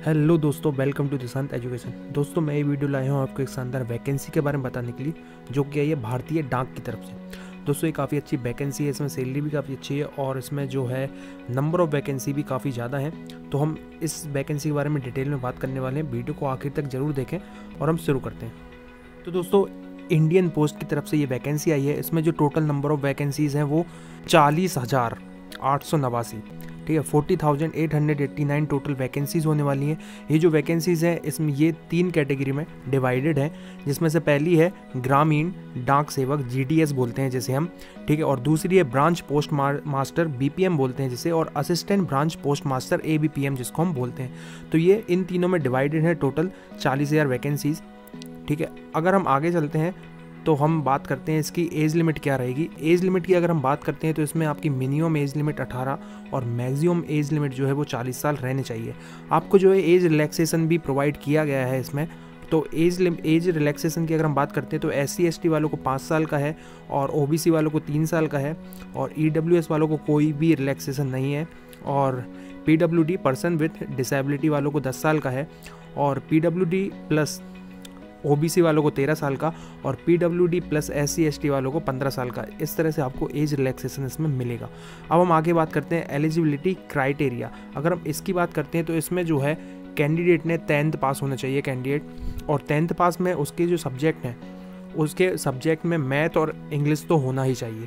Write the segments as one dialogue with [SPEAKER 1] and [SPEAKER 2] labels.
[SPEAKER 1] Hello दोस्तों, welcome to Dishant education. दोस्तों, मैं ये वीडियो लाया हूँ आपको एक शानदार वैकेंसी के बारे में बताने के लिए, जो कि है भारतीय डाक की तरफ से। दोस्तों, ये काफ़ी अच्छी वैकेंसी है, इसमें सैलरी भी काफ़ी अच्छी है और इसमें जो है नंबर ऑफ़ वैकेंसी भी काफ़ी ज़्यादा है। तो हम इस वैकेंसी के बारे में डिटेल में बात करने वाले हैं। वीडियो को आखिर तक ज़रूर देखें और हम शुरू करते हैं। तो दोस्तों, इंडियन पोस्ट की तरफ से ये वैकेंसी आई है। इसमें जो टोटल नंबर ऑफ़ वैकेंसीज़ हैं वो 40,889, ठीक है, 40,889 टोटल वैकेंसीज़ होने वाली हैं। ये जो वैकेंसीज़ हैं इसमें ये 3 कैटेगरी में डिवाइडेड है, जिसमें से पहली है ग्रामीण डाक सेवक, GDS बोलते हैं जिसे हम, ठीक है, और दूसरी है ब्रांच पोस्ट मास्टर, BPM बोलते हैं जिसे, और assistant branch post master, ABPM जिसको हम बोलते हैं। तो ये इन तीनों में डिवाइडेड है, टोटल 40,000 वैकेंसीज़, ठीक है। अगर हम आगे चलते हैं तो हम बात करते हैं इसकी एज लिमिट क्या रहेगी। एज लिमिट की अगर हम बात करते हैं तो इसमें आपकी मिनिमम एज लिमिट 18 और मैक्सिमम एज लिमिट जो है वो 40 साल रहने चाहिए। आपको जो है एज रिलैक्सेशन भी प्रोवाइड किया गया है इसमें। तो एज रिलैक्सेशन की अगर हम बात करते हैं तो SC ST वालों को 5 साल का है और OBC वालों को 3 साल का है और EWS वालों को कोई भी रिलैक्सेशन नहीं है और PWD पर्सन विथ डिसेबिलिटी वालों को 10 साल का है और PWD प्लस OBC वालों को 13 साल का और PWD प्लस SC ST वालों को 15 साल का। इस तरह से आपको एज रिलैक्सेशन इसमें मिलेगा। अब हम आगे बात करते हैं एलिजिबिलिटी क्राइटेरिया। अगर हम इसकी बात करते हैं तो इसमें जो है कैंडिडेट ने 10th पास होना चाहिए कैंडिडेट, और 10th पास में उसके जो सब्जेक्ट हैं उसके सब्जेक्ट में मैथ और इंग्लिश तो होना ही चाहिए।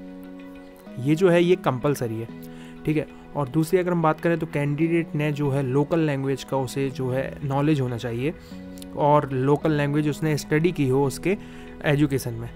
[SPEAKER 1] ये जो है ये कंपलसरी है, ठीक है। और दूसरी अगर हम बात करें तो कैंडिडेट ने जो है लोकल लैंग्वेज का उसे जो है नॉलेज होना चाहिए और लोकल लैंग्वेज उसने स्टडी की हो उसके एजुकेशन में।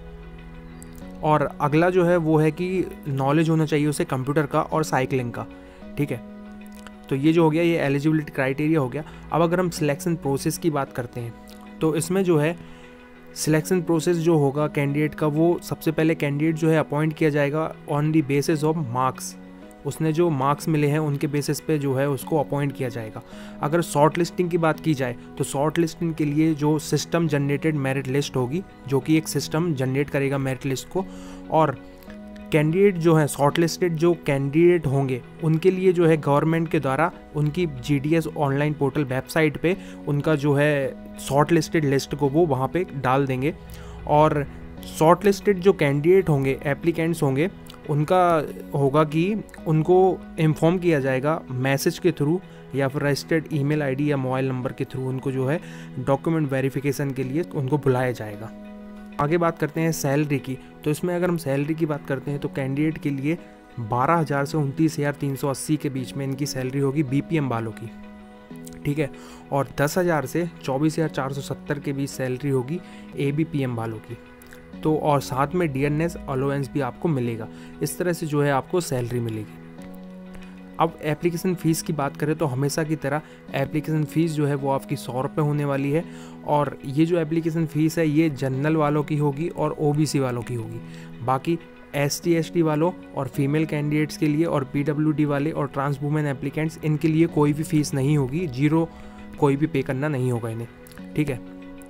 [SPEAKER 1] और अगला जो है वो है कि नॉलेज होना चाहिए उसे कंप्यूटर का और साइकिलिंग का, ठीक है। तो ये जो हो गया ये एलिजिबिलिटी क्राइटेरिया हो गया। अब अगर हम सिलेक्शन प्रोसेस की बात करते हैं तो इसमें जो है सिलेक्शन प्रोसेस जो होगा कैंडिडेट का, वो सबसे पहले कैंडिडेट जो है अपॉइंट किया जाएगा on the basis of marks. उसने जो मार्क्स मिले हैं उनके बेसिस पे जो है उसको अपॉइंट किया जाएगा। अगर शॉर्ट लिस्टिंग की बात की जाए तो शॉर्ट लिस्टिंग के लिए जो सिस्टम जनरेटेड मेरिट लिस्ट होगी, जो कि एक सिस्टम जनरेट करेगा मेरिट लिस्ट को, और कैंडिडेट जो है शॉर्ट लिस्टेड जो कैंडिडेट होंगे उनके लिए जो है गवर्नमेंट के द्वारा उनकी GDS ऑनलाइन पोर्टल वेबसाइट पे उनका जो है शॉर्ट लिस्टेड लिस्ट को वो वहाँ पे डाल देंगे। और शॉर्ट लिस्टेड जो कैंडिडेट होंगे, एप्लीकेंट्स होंगे, उनका होगा कि उनको इन्फॉर्म किया जाएगा मैसेज के थ्रू या फिर रजिस्टर्ड ईमेल ID या मोबाइल नंबर के थ्रू उनको जो है डॉक्यूमेंट वेरिफिकेशन के लिए उनको बुलाया जाएगा। आगे बात करते हैं सैलरी की। तो इसमें अगर हम सैलरी की बात करते हैं तो कैंडिडेट के लिए 12,000 से 29,380 के बीच में इनकी सैलरी होगी BPM वालों की, ठीक है, और 10,000 से 24,470 के बीच सैलरी होगी ABPM वालों की। तो और साथ में डियरनेस अलाउंस भी आपको मिलेगा। इस तरह से जो है आपको सैलरी मिलेगी। अब एप्लीकेशन फ़ीस की बात करें तो हमेशा की तरह एप्लीकेशन फ़ीस जो है वो आपकी 100 रुपये होने वाली है और ये जो एप्लीकेशन फ़ीस है ये जनरल वालों की होगी और OBC वालों की होगी। बाकी ST ST वालों और फीमेल कैंडिडेट्स के लिए और PWD वाले और ट्रांस वुमेन एप्लीकेंट्स, इनके लिए कोई भी फ़ीस नहीं होगी, जीरो कोई भी पे करना नहीं होगा इन्हें, ठीक है।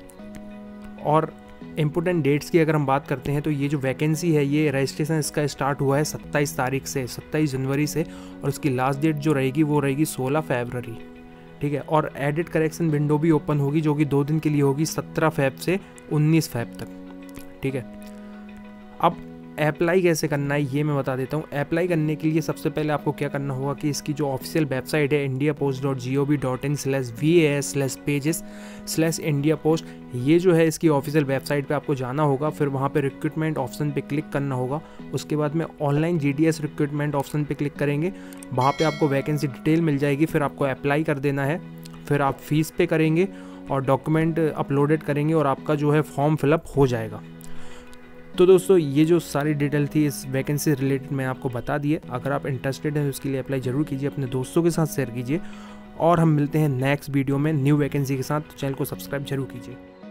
[SPEAKER 1] और इम्पोर्टेंट डेट्स की अगर हम बात करते हैं तो ये जो वैकेंसी है ये रजिस्ट्रेशन इसका स्टार्ट हुआ है 27 तारीख से, 27 जनवरी से, और इसकी लास्ट डेट जो रहेगी वो रहेगी 16 फरवरी, ठीक है। और एडिट करेक्शन विंडो भी ओपन होगी जो कि 2 दिन के लिए होगी, 17 फेब से 19 फेब तक, ठीक है। अब अप्लाई कैसे करना है ये मैं बता देता हूँ। अप्लाई करने के लिए सबसे पहले आपको क्या करना होगा कि इसकी जो ऑफिशियल वेबसाइट है indiapost.gov.in/vas/pages/indiapost, ये जो है इसकी ऑफिशियल वेबसाइट पे आपको जाना होगा। फिर वहाँ पे रिक्रूटमेंट ऑप्शन पे क्लिक करना होगा। उसके बाद में ऑनलाइन GDS रिक्रूटमेंट ऑप्शन पे क्लिक करेंगे, वहाँ पे आपको वैकेंसी डिटेल मिल जाएगी। फिर आपको अप्लाई कर देना है, फिर आप फीस पे करेंगे और डॉक्यूमेंट अपलोडेड करेंगे और आपका जो है फॉर्म फिलअप हो जाएगा। तो दोस्तों, ये जो सारी डिटेल थी इस वैकेंसी रिलेटेड मैं आपको बता दिए। अगर आप इंटरेस्टेड हैं तो उसके लिए अप्लाई ज़रूर कीजिए, अपने दोस्तों के साथ शेयर कीजिए और हम मिलते हैं नेक्स्ट वीडियो में न्यू वैकेंसी के साथ। तो चैनल को सब्सक्राइब जरूर कीजिए।